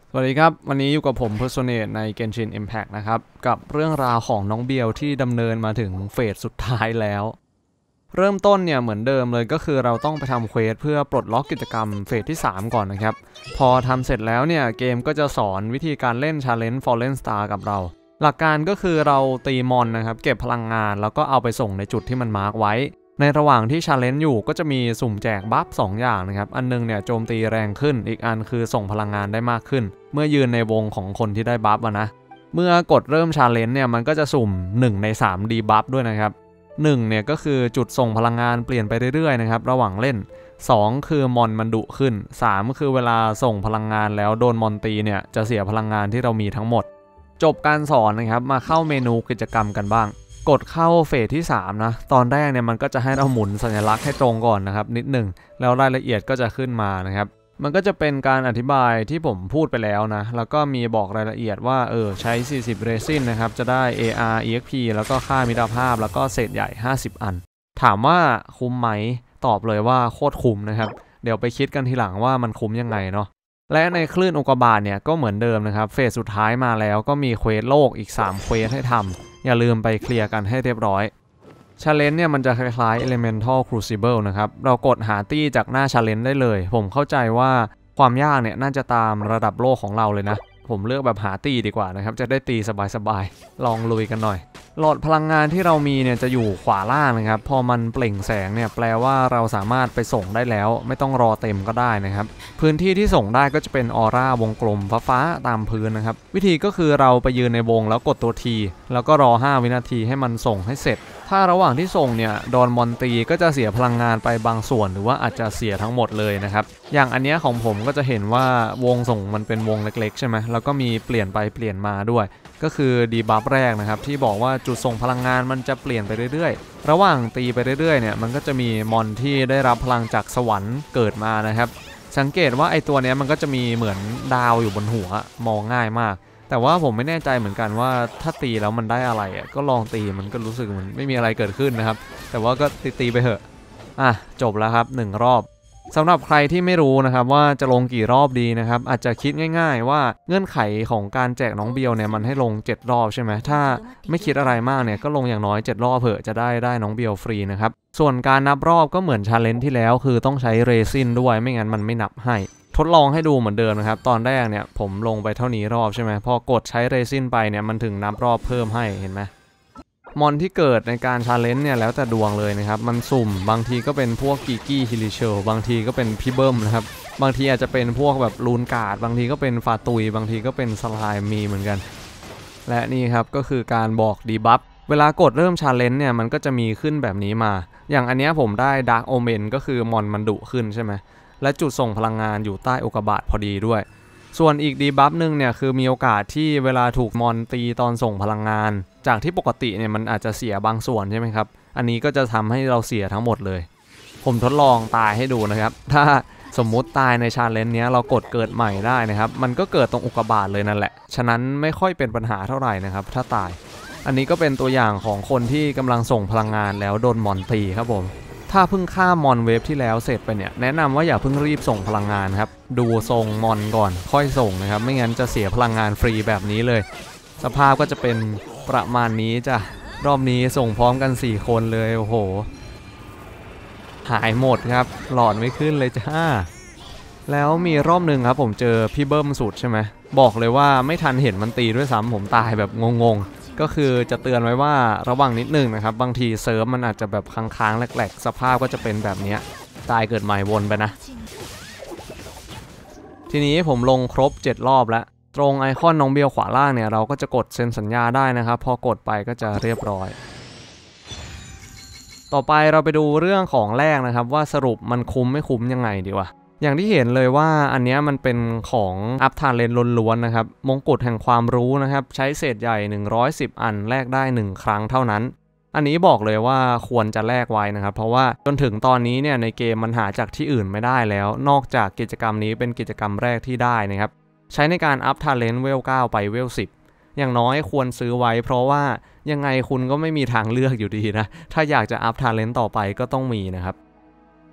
สวัสดีครับวันนี้อยู่กับผม Personate ใน Genshin Impact นะครับกับเรื่องราวของน้องเบียวที่ดำเนินมาถึงเฟสสุดท้ายแล้วเริ่มต้นเนี่ยเหมือนเดิมเลยก็คือเราต้องไปทำเควสเพื่อปลดล็อกกิจกรรมเฟสที่3ก่อนนะครับพอทำเสร็จแล้วเนี่ยเกมก็จะสอนวิธีการเล่น Challenge Fallen Star กับเราหลักการก็คือเราตีมอนนะครับเก็บพลังงานแล้วก็เอาไปส่งในจุดที่มันมาร์กไว้ในระหว่างที่ Challenge อยู่ก็จะมีสุ่มแจกบัฟ2อย่างนะครับอันนึงเนี่ยโจมตีแรงขึ้นอีกอันคือส่งพลังงานได้มากขึ้นเมื่อยืนในวงของคนที่ได้บัฟนะเมื่อกดเริ่ม Challenge เนี่ยมันก็จะสุ่ม1ใน3 ดีบัฟด้วยนะครับ1เนี่ยก็คือจุดส่งพลังงานเปลี่ยนไปเรื่อยๆนะครับระหว่างเล่น2คือมอนมันดุขึ้น3คือเวลาส่งพลังงานแล้วโดนมอนตีเนี่ยจะเสียพลังงานที่เรามีทั้งหมดจบการสอนนะครับมาเข้าเมนูกิจกรรมกันบ้างกดเข้าเฟสที่3นะตอนแรกเนี่ยมันก็จะให้เราหมุนสัญลักษณ์ให้ตรงก่อนนะครับนิดหนึ่งแล้วรายละเอียดก็จะขึ้นมานะครับมันก็จะเป็นการอธิบายที่ผมพูดไปแล้วนะแล้วก็มีบอกรายละเอียดว่าใช้40เรซินนะครับจะได้ AR EXP แล้วก็ค่ามิตรภาพแล้วก็เศษใหญ่50อันถามว่าคุ้มไหมตอบเลยว่าโคตรคุ้มนะครับเดี๋ยวไปคิดกันทีหลังว่ามันคุ้มยังไงเนาะและในคลื่นอุกกาบาตเนี่ยก็เหมือนเดิมนะครับเฟสสุดท้ายมาแล้วก็มีเควสโลกอีก3เควสให้ทำอย่าลืมไปเคลียร์กันให้เรียบร้อย Challenge เนี่ยมันจะคล้ายๆ Elemental Crucible นะครับเรากดหาตี้จากหน้า Challenge ได้เลยผมเข้าใจว่าความยากเนี่ยน่าจะตามระดับโลกของเราเลยนะผมเลือกแบบหาตีดีกว่านะครับจะได้ตีสบายๆลองลุยกันหน่อยหลอดพลังงานที่เรามีเนี่ยจะอยู่ขวาล่างนะครับพอมันเปล่งแสงเนี่ยแปลว่าเราสามารถไปส่งได้แล้วไม่ต้องรอเต็มก็ได้นะครับพื้นที่ที่ส่งได้ก็จะเป็นออร่าวงกลมฟ้าๆตามพื้นนะครับวิธีก็คือเราไปยืนในวงแล้วกดตัว T แล้วก็รอ5วินาทีให้มันส่งให้เสร็จถ้าระหว่างที่ส่งเนี่ยโดนมอนตีก็จะเสียพลังงานไปบางส่วนหรือว่าอาจจะเสียทั้งหมดเลยนะครับอย่างอันนี้ของผมก็จะเห็นว่าวงส่งมันเป็นวงเล็กๆใช่ไหมแล้วก็มีเปลี่ยนไปเปลี่ยนมาด้วยก็คือดีบัฟแรกนะครับที่บอกว่าจุดส่งพลังงานมันจะเปลี่ยนไปเรื่อยๆระหว่างตีไปเรื่อยๆเนี่ยมันก็จะมีมอนที่ได้รับพลังจากสวรรค์เกิดมานะครับสังเกตว่าไอตัวนี้มันก็จะมีเหมือนดาวอยู่บนหัวมองง่ายมากแต่ว่าผมไม่แน่ใจเหมือนกันว่าถ้าตีแล้วมันได้อะไรก็ลองตีมันก็รู้สึกมันไม่มีอะไรเกิดขึ้นนะครับแต่ว่าก็ตีไปเถอะจบแล้วครับ1รอบสำหรับใครที่ไม่รู้นะครับว่าจะลงกี่รอบดีนะครับอาจจะคิดง่ายๆว่าเงื่อนไขของการแจกน้องเบียวเนี่ยมันให้ลง7รอบใช่ไหมถ้าไม่คิดอะไรมากเนี่ยก็ลงอย่างน้อย7รอบเถอะจะได้น้องเบียวฟรีนะครับส่วนการนับรอบก็เหมือนชาเลนจ์ที่แล้วคือต้องใช้เรซินด้วยไม่งั้นมันไม่นับให้ทดลองให้ดูเหมือนเดิมนะครับตอนแรกเนี่ยผมลงไปเท่านี้รอบใช่ไหมพอกดใช้เรซินไปเนี่ยมันถึงนับรอบเพิ่มให้เห็นไหมมอนที่เกิดในการชาเลนจ์เนี่ยแล้วแต่ดวงเลยนะครับมันสุ่มบางทีก็เป็นพวกกิกี้ฮิลิเชลบางทีก็เป็นพี่เบิ้มนะครับบางทีอาจจะเป็นพวกแบบลูนการ์ดบางทีก็เป็นฟาตุยบางทีก็เป็นสไลม์มีเหมือนกันและนี่ครับก็คือการบอกดีบัฟเวลากดเริ่มชาเลนจ์เนี่ยมันก็จะมีขึ้นแบบนี้มาอย่างอันนี้ผมได้ดาร์กโอเมนก็คือมอนมันดุขึ้นใช่ไหมและจุดส่งพลังงานอยู่ใต้อุกกาบาตพอดีด้วยส่วนอีกดีบัฟหนึ่งเนี่ยคือมีโอกาสที่เวลาถูกมอนตีตอนส่งพลังงานจากที่ปกติเนี่ยมันอาจจะเสียบางส่วนใช่ไหมครับอันนี้ก็จะทำให้เราเสียทั้งหมดเลยผมทดลองตายให้ดูนะครับถ้าสมมุติตายในชาเลนจ์นี้เรากดเกิดใหม่ได้นะครับมันก็เกิดตรงอุกกาบาตเลยนั่นแหละฉะนั้นไม่ค่อยเป็นปัญหาเท่าไหร่นะครับถ้าตายอันนี้ก็เป็นตัวอย่างของคนที่กำลังส่งพลังงานแล้วโดนมอนตีครับผมถ้าเพิ่งฆ่ามอนเวฟที่แล้วเสร็จไปเนี่ยแนะนำว่าอย่าเพิ่งรีบส่งพลังงานครับดูทรงมอนก่อนค่อยส่งนะครับไม่งั้นจะเสียพลังงานฟรีแบบนี้เลยสภาพก็จะเป็นประมาณนี้จ้ะรอบนี้ส่งพร้อมกัน4คนเลยโอ้โหหายหมดครับหลอดไม่ขึ้นเลยจ้าแล้วมีรอบหนึ่งครับผมเจอพี่เบิ้มสุดใช่ไหมบอกเลยว่าไม่ทันเห็นมันตีด้วยซ้ำผมตายแบบงงก็คือจะเตือนไว้ว่าระวังนิดนึงนะครับบางทีเซิร์ฟมันอาจจะแบบค้างๆแหลกๆสภาพก็จะเป็นแบบนี้ตายเกิดใหม่วนไปนะทีนี้ผมลงครบ7รอบแล้วตรงไอคอนน้องเบียวขวาล่างเนี่ยเราก็จะกดเซ็นสัญญาได้นะครับพอกดไปก็จะเรียบร้อยต่อไปเราไปดูเรื่องของแรกนะครับว่าสรุปมันคุ้มไม่คุ้มยังไงดีวะอย่างที่เห็นเลยว่าอันนี้มันเป็นของอัพทาเลนล้วนๆนะครับมงกุฎแห่งความรู้นะครับใช้เศษใหญ่110อันแลกได้1ครั้งเท่านั้นอันนี้บอกเลยว่าควรจะแลกไว้นะครับเพราะว่าจนถึงตอนนี้เนี่ยในเกมมันหาจากที่อื่นไม่ได้แล้วนอกจากกิจกรรมนี้เป็นกิจกรรมแรกที่ได้นะครับใช้ในการอัพทาเลนเวล9ไปเวล10อย่างน้อยควรซื้อไว้เพราะว่ายังไงคุณก็ไม่มีทางเลือกอยู่ดีนะถ้าอยากจะอัพทาเลนต่อไปก็ต้องมีนะครับ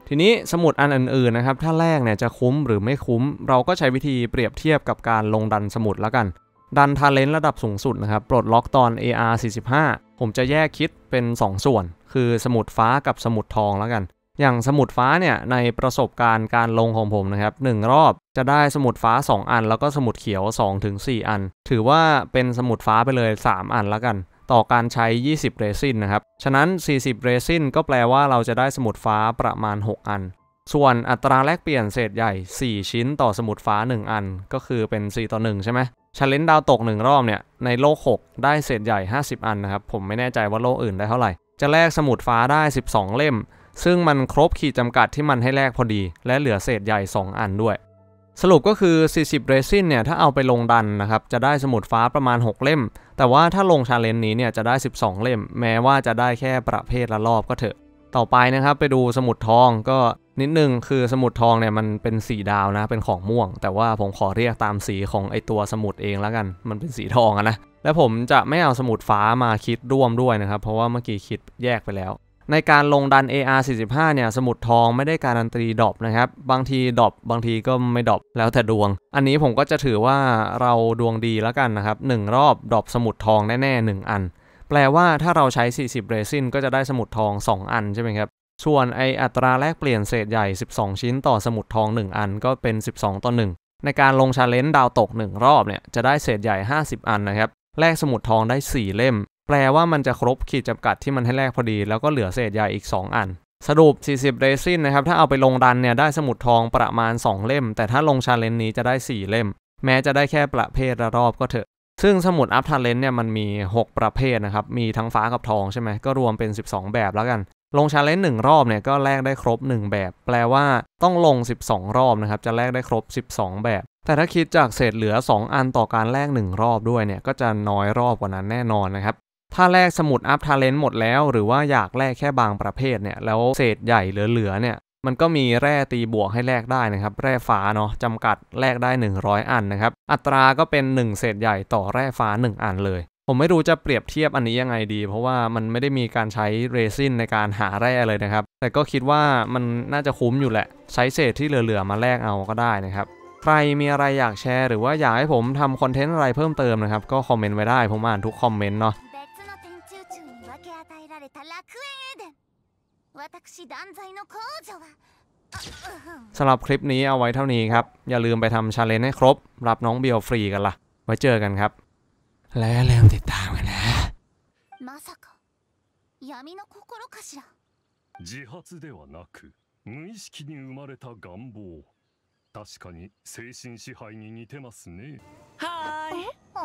ทีนี้สมุดอันอื่นๆนะครับถ้าแลกเนี่ยจะคุ้มหรือไม่คุ้มเราก็ใช้วิธีเปรียบเทียบกับการลงดันสมุดแล้วกันดันทาเลนต์ระดับสูงสุดนะครับปลดล็อกตอน AR 45ผมจะแยกคิดเป็น2ส่วนคือสมุดฟ้ากับสมุดทองแล้วกันอย่างสมุดฟ้าเนี่ยในประสบการณ์การลงของผมนะครับ1รอบจะได้สมุดฟ้า2อันแล้วก็สมุดเขียว 2-4 อันถือว่าเป็นสมุดฟ้าไปเลย3อันแล้วกันต่อการใช้20เรซินนะครับฉะนั้น40เรซินก็แปลว่าเราจะได้สมุดฟ้าประมาณ6อันส่วนอัตราแลกเปลี่ยนเศษใหญ่4ชิ้นต่อสมุดฟ้า1อันก็คือเป็น4-1ใช่ไหมchallenge ดาวตก1รอบเนี่ยในโลก6ได้เศษใหญ่50อันนะครับผมไม่แน่ใจว่าโลกอื่นได้เท่าไหร่จะแลกสมุดฟ้าได้12เล่มซึ่งมันครบขีดจำกัดที่มันให้แลกพอดีและเหลือเศษใหญ่2อันด้วยสรุปก็คือ40เรซินเนี่ยถ้าเอาไปลงดันนะครับจะได้สมุดฟ้าประมาณ6เล่มแต่ว่าถ้าลง challenge นี้เนี่ยจะได้12เล่มแม้ว่าจะได้แค่ประเภทละรอบก็เถอะต่อไปนะครับไปดูสมุดทองก็นิดนึงคือสมุดทองเนี่ยมันเป็นสีดาวนะเป็นของม่วงแต่ว่าผมขอเรียกตามสีของไอตัวสมุดเองแล้วกันมันเป็นสีทองนะและผมจะไม่เอาสมุดฟ้ามาคิดร่วมด้วยนะครับเพราะว่าเมื่อกี้คิดแยกไปแล้วในการลงดัน AR 45เนี่ยสมุดทองไม่ได้การันตีดรอปนะครับบางทีดรอปบางทีก็ไม่ดรอปแล้วแต่ดวงอันนี้ผมก็จะถือว่าเราดวงดีแล้วกันนะครับ1รอบดรอปสมุดทองแน่ๆ1อันแปลว่าถ้าเราใช้40เรซินก็จะได้สมุดทอง2อันใช่ไหมครับส่วนอัตราแลกเปลี่ยนเศษใหญ่12ชิ้นต่อสมุดทอง1อันก็เป็น12-1ในการลง challenge ดาวตก1รอบเนี่ยจะได้เศษใหญ่50อันนะครับแลกสมุดทองได้4เล่มแปลว่ามันจะครบขีดจำกัดที่มันให้แลกพอดีแล้วก็เหลือเศษใหญ่อีก2อันสรุป40เรซินนะครับถ้าเอาไปลงดันเนี่ยได้สมุดทองประมาณ2เล่มแต่ถ้าลง challenge นี้จะได้4เล่มแม้จะได้แค่ประเภทละรอบก็เถอะซึ่งสมุดอัพทาเลนต์เนี่ยมันมี6ประเภทนะครับมีทั้งฟ้ากับทองใช่ไหมก็รวมเป็น12แบบแล้วกันลง challenge 1รอบเนี่ยก็แลกได้ครบ1แบบแปลว่าต้องลง12รอบนะครับจะแลกได้ครบ12แบบแต่ถ้าคิดจากเศษเหลือ2อันต่อการแลก1รอบด้วยเนี่ยก็จะน้อยรอบกว่านั้นแน่นอนนะครับถ้าแลกสมุดอัพทาเลนต์หมดแล้วหรือว่าอยากแลกแค่บางประเภทเนี่ยแล้วเศษใหญ่เหลือเนี่ยมันก็มีแร่ตีบวกให้แลกได้นะครับแร่ฟ้าเนาะจำกัดแลกได้100อันนะครับอัตราก็เป็น1เศษใหญ่ต่อแร่ฟ้า1อันเลยผมไม่รู้จะเปรียบเทียบอันนี้ยังไงดีเพราะว่ามันไม่ได้มีการใช้เรซินในการหาแร่เลยนะครับแต่ก็คิดว่ามันน่าจะคุ้มอยู่แหละใช้เศษที่เหลือๆมาแลกเอาก็ได้นะครับใครมีอะไรอยากแชร์หรือว่าอยากให้ผมทำคอนเทนต์อะไรเพิ่มเติมนะครับก็คอมเมนต์ไว้ได้ผมอ่านทุกคอมเมนต์เนาะสำหรับคลิปนี้เอาไว้เท่านี้ครับอย่าลืมไปทำชาเลนจ์ให้ครบรับน้องเบียวฟรีกันล่ะไว้เจอกันครับและอย่าลืมติดตามกันนะ自発ではなく無意識に生まれた願望確かに精神支配に似てますねはーい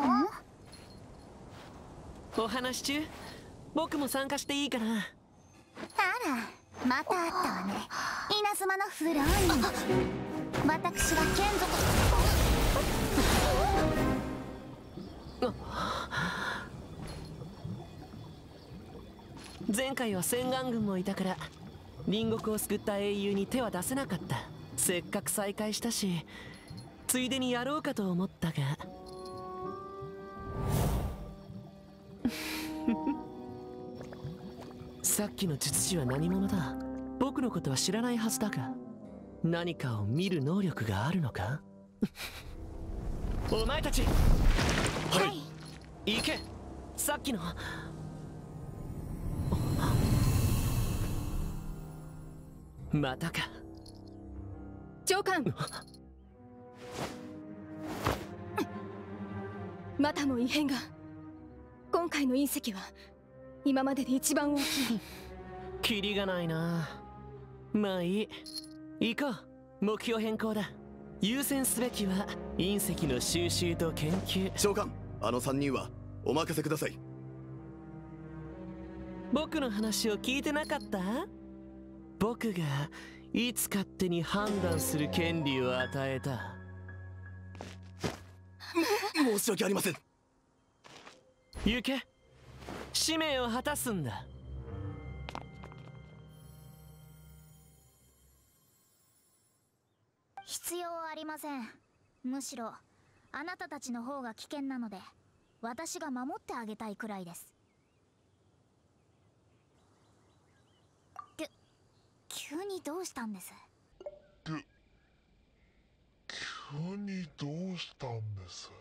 お話中僕も参加していいかなあらまたあったわね稲妻のフローニ私は眷属前回は洗顔軍もいたから隣国を救った英雄に手は出せなかったせっかく再会したしついでにやろうかと思ったがさっきの術師は何者だ僕のことは知らないはずだが何かを見る能力があるのかお前たちはい行けさっきのまたか長官またも異変が今回の隕石は今までで一番大きいキリがないなまあいい行こう目標変更だ優先すべきは隕石の収集と研究長官あの3人はお任せください僕の話を聞いてなかった僕がいつ勝手に判断する権利を与えた申し訳ありません行け使命を果たすんだ必要ありませんむしろあなたたちの方が危険なので私が守ってあげたいくらいですキュ急にどうしたんです？ 急にどうしたんです？